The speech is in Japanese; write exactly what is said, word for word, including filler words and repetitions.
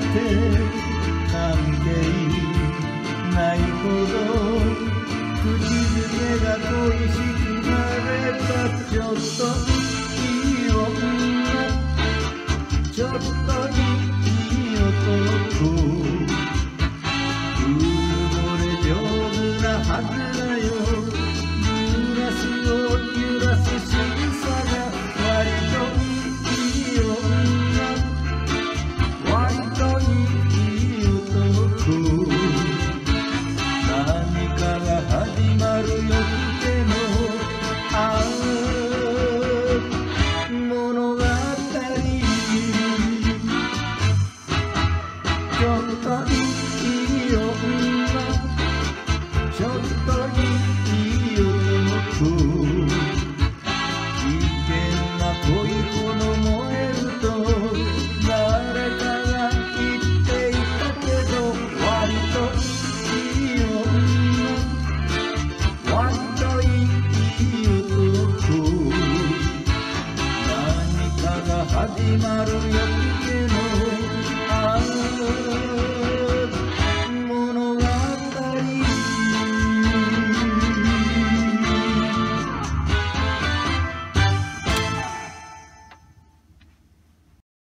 関係ないほど口づけが恋しくなればちょっといい女ちょっといい男うぬぼれ上手なはずだよグラスを揺らす仕草が割といい女割といい男何かが始まるよってのああ物語ちょっといい女ちょっといい男危険な恋ほど燃えると誰かが言っていたけど割といい女割といい男何かが始まるよ